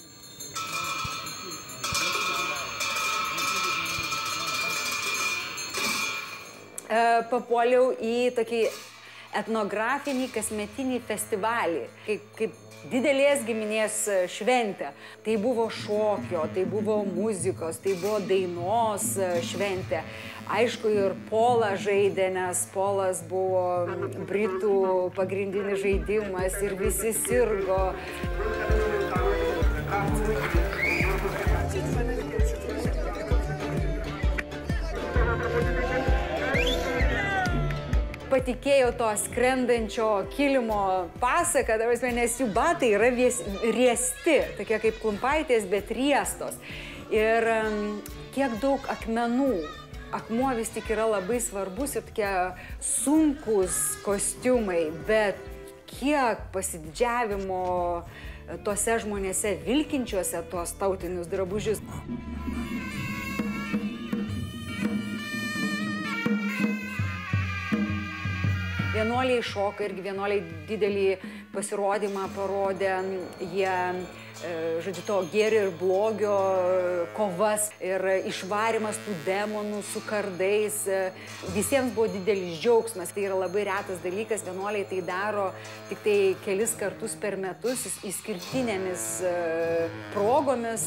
Papuoliau į tokį etnografinį kasmetinį festivalį, kaip, kaip didelės giminės šventė. Tai buvo šokio, tai buvo muzikos, tai buvo dainos šventė. Aišku, ir polą žaidė, nes polas buvo Britų pagrindinis žaidimas ir visi sirgo. Patikėjau to skrendančio kilimo pasaką, nes jų batai yra riesti, tokie kaip klumpaitės, bet riestos. Ir kiek daug akmenų. Akmuo vis tik yra labai svarbus ir tokie sunkus kostiumai, bet kiek pasididžiavimo tose žmonėse vilkinčiuose tuos tautinius drabužius. Vienuoliai šoka irgi vienuoliai didelį pasirodymą parodė, jie, žodžiu, to gėrio ir blogio kovas ir išvarimas tų demonų su kardais. Visiems buvo didelis džiaugsmas, tai yra labai retas dalykas, vienuoliai tai daro tik tai kelis kartus per metus, išskirtinėmis progomis.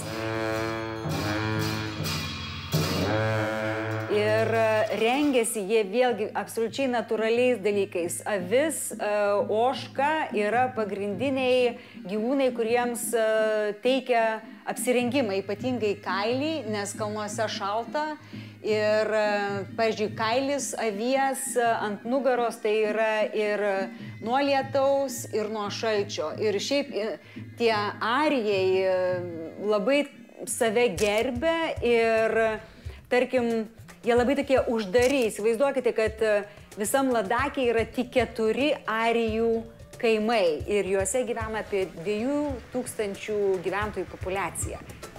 Ir rengiasi jie vėlgi absoliučiai natūraliais dalykais. Avis, ožka yra pagrindiniai gyvūnai, kuriems teikia apsirengimą, ypatingai kailį, nes kalnuose šalta. Ir, pavyzdžiui, kailis avies ant nugaros tai yra ir nuo lietaus, ir nuo šalčio. Ir šiaip tie arijai labai save gerbia ir, tarkim, jie labai tokie uždari. Įsivaizduokite, kad visam Ladake yra tik keturi arijų kaimai ir juose gyvena apie dviejų tūkstančių gyventojų populiacija.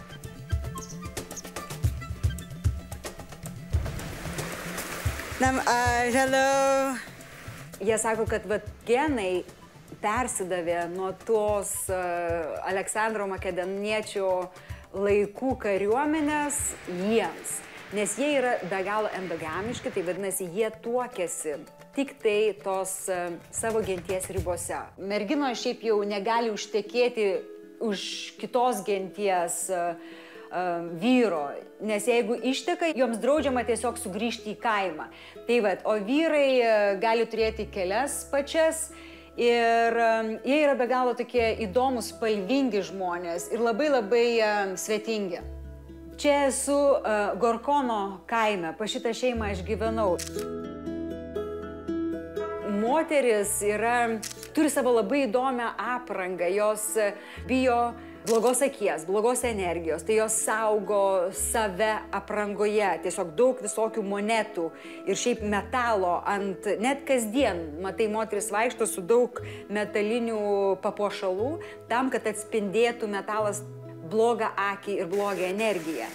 Nam, uh, hello. Jie sako, kad vat, genai persidavė nuo tos uh, Aleksandro Makedoniečio laikų kariuomenės jiems. Nes jie yra be galo endogamiški, tai vadinasi, jie tuokiasi tik tai tos uh, savo genties ribose. Merginos šiaip jau negali užtekėti už kitos genties uh, uh, vyro, nes jeigu išteka, joms draudžiama tiesiog sugrįžti į kaimą. Tai vat, o vyrai uh, gali turėti kelias pačias ir uh, jie yra be galo tokie įdomus, spalvingi žmonės ir labai labai uh, svetingi. Čia esu uh, Gorkono kaime, pa šitą šeimą aš gyvenau. moteris yra, turi savo labai įdomią aprangą, jos bijo blogos akies, blogos energijos, tai jos saugo save aprangoje, tiesiog daug visokių monetų ir šiaip metalo ant, net kasdien, matai, moteris vaikšto su daug metalinių papuošalų, tam, kad atspindėtų metalas blogą akį ir blogą energiją.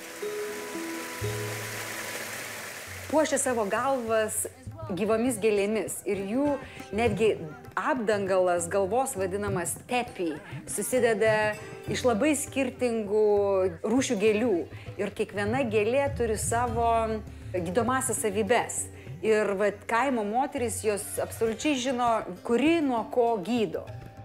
Puošia savo galvas gyvomis gėlėmis ir jų netgi apdangalas galvos vadinamas tepi susideda iš labai skirtingų rūšių gėlių ir kiekviena gėlė turi savo gydomąsias savybes. Ir vat, kaimo moteris jos absoliučiai žino, kuri nuo ko gydo.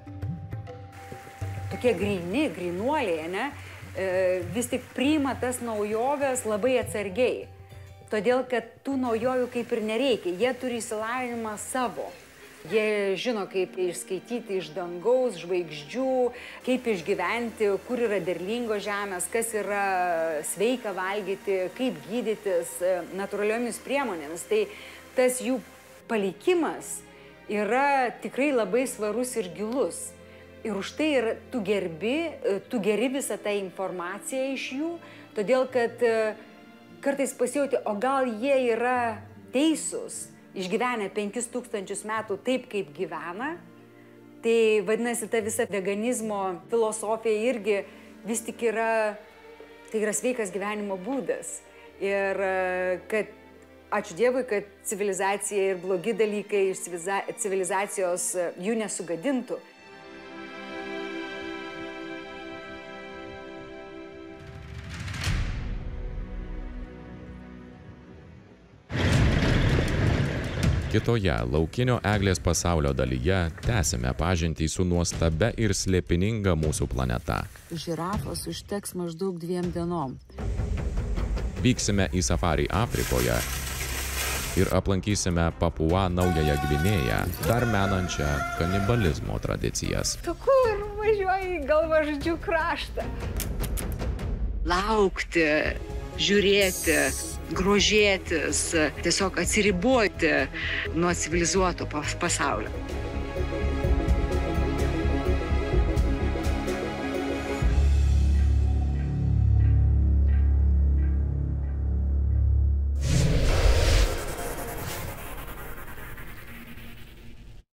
Tokie gryni, grynuoliai, ne, vis tik priima tas naujoves labai atsargiai. Todėl, kad tų naujovių kaip ir nereikia, jie turi išsilavinimą savo. Jie žino, kaip išskaityti iš dangaus, žvaigždžių, kaip išgyventi, kur yra derlingos žemės, kas yra sveika valgyti, kaip gydytis natūraliomis priemonėmis. Tai tas jų palikimas yra tikrai labai svarus ir gilus. Ir už tai ir tu gerbi, tu geri visą tą informaciją iš jų, todėl kad kartais pasijauti, o gal jie yra teisūs, išgyvenę penkis tūkstančius metų taip, kaip gyvena. Tai vadinasi, ta visa veganizmo filosofija irgi vis tik yra, tai yra sveikas gyvenimo būdas. Ir kad, ačiū Dievui, kad civilizacija ir blogi dalykai iš civilizacijos jų nesugadintų. Kitoje laukinio eglės pasaulio dalyje tęsime pažintį su nuostabia ir slėpininga mūsų planeta. Žirafos užteks maždaug dviem dienom. Vyksime į safarį Afrikoje ir aplankysime Papua Naująją Gvinėją, dar menančią kanibalizmo tradicijas. Tu kur važiuoji į galvažudžių kraštą? Laukti, žiūrėti, grožėtis, tiesiog atsiriboti nuo civilizuoto pasaulio.